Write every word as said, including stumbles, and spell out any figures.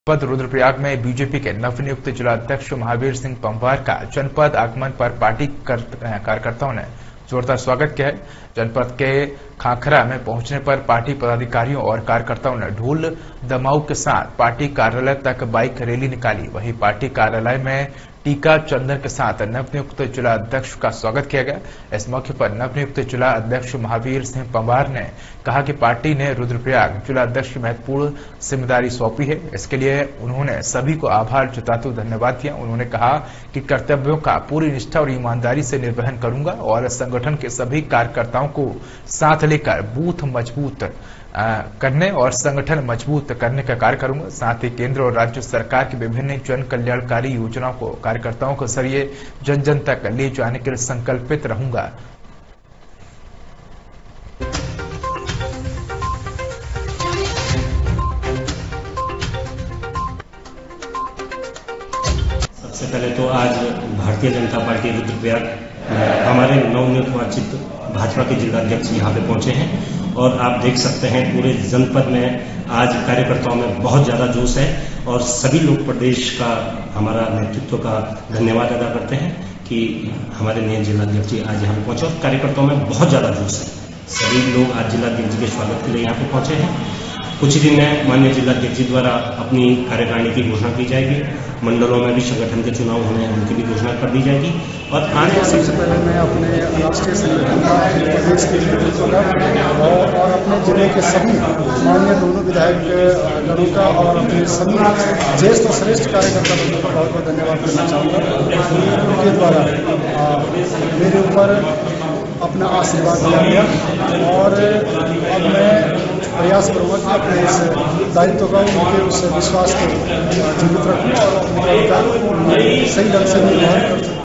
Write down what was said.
जनपद रुद्रप्रयाग में बीजेपी के नवनियुक्त जिलाध्यक्ष महावीर सिंह पंवार का जनपद आगमन पर पार्टी कार्यकर्ताओं ने जोरदार स्वागत किया है। जनपद के खाखरा में पहुंचने पर पार्टी पदाधिकारियों और कार्यकर्ताओं ने ढोल दमाऊ के साथ पार्टी कार्यालय तक बाइक रैली निकाली। वहीं पार्टी कार्यालय में टीका चंदन के साथ नवनियुक्त जिला अध्यक्ष का स्वागत किया गया। इस मौके पर नवनियुक्त जिला अध्यक्ष महावीर सिंह पंवार ने कहा कि पार्टी ने रुद्रप्रयाग जिला अध्यक्ष की महत्वपूर्ण जिम्मेदारी सौंपी है। इसके लिए उन्होंने सभी को आभार जताते हुए धन्यवाद दिया। उन्होंने कहा कि कर्तव्यों का पूरी निष्ठा और ईमानदारी से निर्वहन करूंगा और संगठन के सभी कार्यकर्ताओं को साथ लेकर बूथ मजबूत करने और संगठन मजबूत करने का कार्य करूंगा। साथ ही केंद्र और राज्य सरकार की विभिन्न जन कल्याणकारी योजनाओं को कार्यकर्ताओं के जरिए जन जन तक ले जाने के लिए संकल्पित रहूंगा। सबसे पहले तो आज भारतीय जनता पार्टी रुद्रप्रयाग हमारे नवनिर्वाचित भाजपा के जिलाध्यक्ष यहाँ पे पहुंचे हैं और आप देख सकते हैं पूरे जनपद में आज कार्यकर्ताओं में बहुत ज्यादा जोश है और सभी लोग प्रदेश का हमारा नेतृत्व का धन्यवाद अदा करते हैं कि हमारे नए जिलाध्यक्ष जी आज यहाँ पे पहुंचे और कार्यकर्ताओं में बहुत ज्यादा जोश है। सभी लोग आज जिलाध्यक्ष जी के स्वागत के लिए यहाँ पे पहुंचे हैं। कुछ ही दिन में माननीय जिलाध्यक्ष जी द्वारा अपनी कार्यकारिणी की घोषणा की जाएगी। मंडलों में भी संगठन के चुनाव होने हैं, उनकी भी घोषणा कर दी जाएगी। और आने सबसे पहले मैं अपने राष्ट्रीय संगठन का प्रदेश के नेतृत्व का और, और अपने जिले के सभी माननीय दोनों विधायक गणों का और अपने सभी ज्येष्ठ और श्रेष्ठ कार्यकर्ता बंधुओं का बहुत बहुत धन्यवाद करना चाहूँगा। उनके द्वारा मेरे ऊपर अपना आशीर्वाद दिया गया और अब मैं प्रयास करूंगा कि अपने इस दायित्व का उनके उस विश्वास को जीवित रखूं और अपने सही ढंग से निर्वहन करूं।